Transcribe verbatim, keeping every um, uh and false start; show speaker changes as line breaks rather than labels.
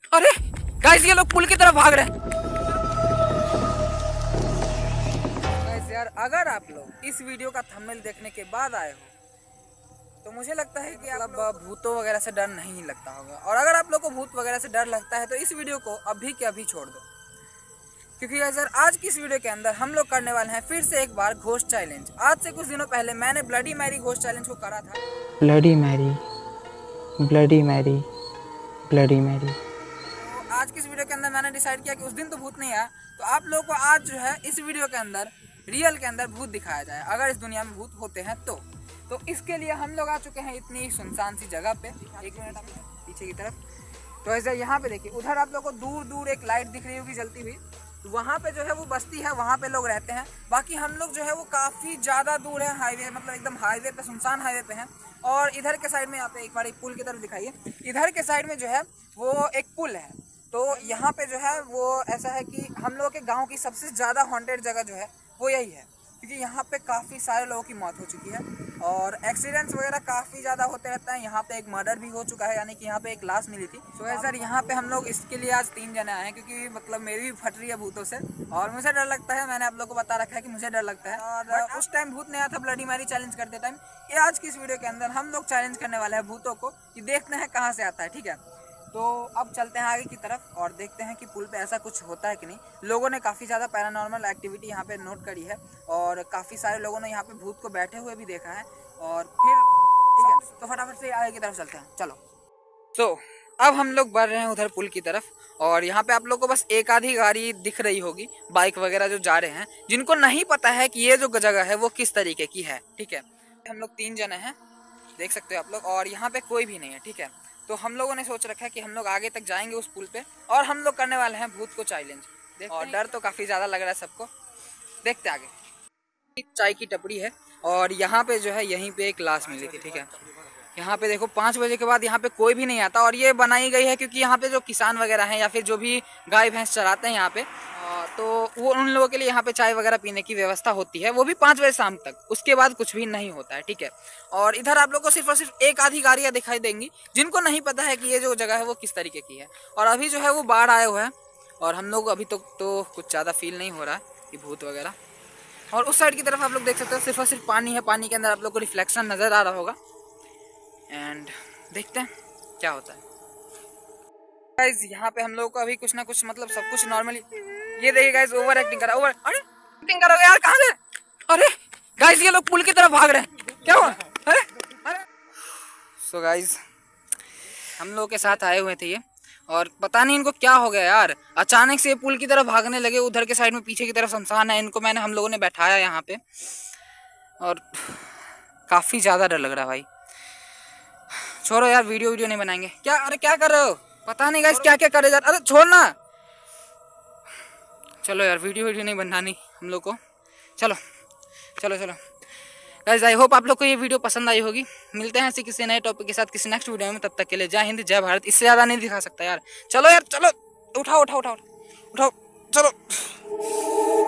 अरे गाइस ये लोग पुल की तरफ भाग रहे हैं। गाइस यार अगर आप लोग इस वीडियो का थंबनेल देखने के बाद आए हो तो मुझे लगता है कि आप भूतों वगैरह से डर नहीं लगता होगा, और अगर आप लोग को भूत वगैरह से डर लगता है तो इस वीडियो को अभी के अभी छोड़ दो, क्योंकि गाइस यार आज की इस वीडियो के अंदर हम लोग करने वाले हैं फिर से एक बार घोस्ट चैलेंज। आज से कुछ दिनों पहले मैंने ब्लडी मैरी घोस्ट चैलेंज को करा था।
Bloody Mary, bloody Mary, bloody Mary.
तो आज की इस वीडियो के अंदर मैंने डिसाइड किया कि उस दिन तो भूत नहीं आया, तो आप लोगों को आज जो है इस वीडियो के अंदर रियल के अंदर भूत दिखाया जाए, अगर इस दुनिया में भूत होते हैं तो। तो इसके लिए हम लोग आ चुके हैं इतनी सुनसान सी जगह पे। एक मिनट आप पीछे की तरफ, तो ऐसे यहाँ पे देखिए, उधर आप लोग को दूर दूर एक लाइट दिख रही होगी जलती हुई, तो वहाँ पे जो है वो बस्ती है, वहाँ पे लोग रहते हैं। बाकी हम लोग जो है वो काफ़ी ज़्यादा दूर है हाईवे, मतलब एकदम हाईवे पे, सुनसान हाईवे पे हैं। और इधर के साइड में यहाँ पे एक बार एक पुल की तरफ दिखाइए, इधर के साइड में जो है वो एक पुल है। तो यहाँ पे जो है वो ऐसा है कि हम लोगों के गाँव की सबसे ज़्यादा हॉन्टेड जगह जो है वो यही है, क्योंकि यहाँ पे काफ़ी सारे लोगों की मौत हो चुकी है और एक्सीडेंट्स वगैरह काफ़ी ज़्यादा होते रहते हैं। यहाँ पे एक मर्डर भी हो चुका है, यानी कि यहाँ पे एक लाश मिली थी। सो है सर, यहाँ पे हम लोग इसके लिए आज तीन जने आए हैं, क्योंकि मतलब मेरी भी फट रही है भूतों से और मुझे डर लगता है। मैंने आप लोग को बता रखा है कि मुझे डर लगता है, और उस टाइम भूत नहीं आया था ब्लडी मैरी चैलेंज करते टाइम। ये आज की इस वीडियो के अंदर हम लोग चैलेंज करने वाले हैं भूतों को, कि देखते हैं कहाँ से आता है। ठीक है, तो अब चलते हैं आगे की तरफ और देखते हैं कि पुल पे ऐसा कुछ होता है कि नहीं। लोगों ने काफ़ी ज़्यादा पैरानॉर्मल एक्टिविटी यहाँ पे नोट करी है, और काफ़ी सारे लोगों ने यहाँ पे भूत को बैठे हुए भी देखा है। और फिर ठीक है, तो फटाफट से आगे की तरफ चलते हैं, चलो। तो अब हम लोग बढ़ रहे हैं उधर पुल की तरफ, और यहाँ पे आप लोग को बस एक आधी गाड़ी दिख रही होगी, बाइक वगैरह जो जा रहे हैं, जिनको नहीं पता है कि ये जो जगह है वो किस तरीके की है। ठीक है, हम लोग तीन जने हैं, देख सकते हो आप लोग, और यहाँ पे कोई भी नहीं है। ठीक है, तो हम लोगों ने सोच रखा है कि हम लोग आगे तक जाएंगे उस पुल पे, और हम लोग करने वाले हैं भूत को चैलेंज। और डर तो काफ़ी ज़्यादा लग रहा है सबको, देखते आगे। चाय की टपड़ी है, और यहाँ पे जो है यहीं पे एक लाश मिली थी। ठीक है, यहाँ पे देखो पाँच बजे के बाद यहाँ पे कोई भी नहीं आता, और ये बनाई गई है क्योंकि यहाँ पे जो किसान वगैरह हैं या फिर जो भी गाय भैंस चराते हैं यहाँ पे, तो वो उन लोगों के लिए यहाँ पे चाय वगैरह पीने की व्यवस्था होती है, वो भी पाँच बजे शाम तक। उसके बाद कुछ भी नहीं होता है। ठीक है, और इधर आप लोग को सिर्फ और सिर्फ एक आधी गाड़ियाँ दिखाई देंगी, जिनको नहीं पता है कि ये जो जगह है वो किस तरीके की है। और अभी जो है वो बाढ़ आए हुए हैं, और हम लोग अभी तक तो कुछ ज़्यादा फील नहीं हो रहा है कि भूत वगैरह। और उस साइड की तरफ आप लोग देख सकते हो सिर्फ और सिर्फ पानी है, पानी के अंदर आप लोग को रिफ्लेक्शन नज़र आ रहा होगा। एंड देखते हैं क्या होता है। गाइस यहाँ पे हम लोग को अभी कुछ ना कुछ, मतलब सब कुछ नॉर्मली, ये देखिए गाइस ओवर एक्टिंग करा, ओवर अरे एक्टिंग करोगे यार, कहाँ से? अरे गाइस ये लोग पुल की तरफ भाग रहे हैं, क्या हुआ? अरे अरे सो गाइस हम लोग के साथ आए हुए थे ये, और पता नहीं इनको क्या हो गया यार, अचानक से ये पुल की तरफ भागने लगे। उधर के साइड में पीछे की तरफ शमशान है, इनको मैंने हम लोगों ने बैठाया यहाँ पे, और काफ़ी ज़्यादा डर लग रहा है भाई। छोड़ो यार, वीडियो वीडियो नहीं बनाएंगे क्या? अरे क्या कर रहे हो? पता नहीं गाइस क्या क्या करे यार, अरे छोड़ना। चलो यार, वीडियो वीडियो नहीं बनानी हम लोग को, चलो चलो चलो गाइस। आई होप आप लोग को ये वीडियो पसंद आई होगी। मिलते हैं ऐसे किसी नए टॉपिक के साथ किसी नेक्स्ट वीडियो में, तब तक के लिए जय हिंद जय भारत। इससे ज़्यादा नहीं दिखा सकता यार। चलो यार चलो, उठाओ उठाओ उठाओ उठाओ, चलो।